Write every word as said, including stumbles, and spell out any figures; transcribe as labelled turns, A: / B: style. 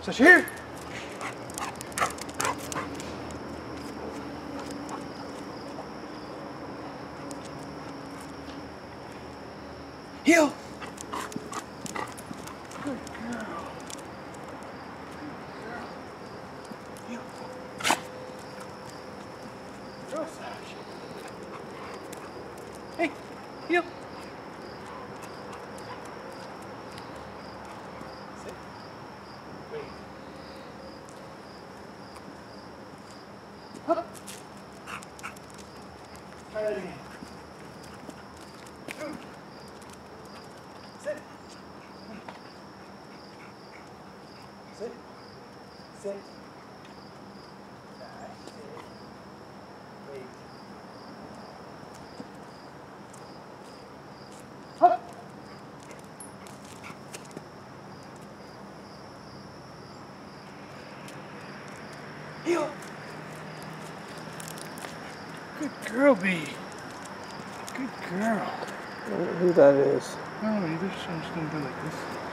A: Sit here. Heel. Good girl. Heel. Girl Sash. Hey, heel. Sit. Wait. Up. Try that again. Sit. Sit. Sit. Back. Sit. Wait. Up. Heel. Good girl, B. Good girl.
B: I don't know who that is.
A: I don't know either, so I'm just gonna do like this.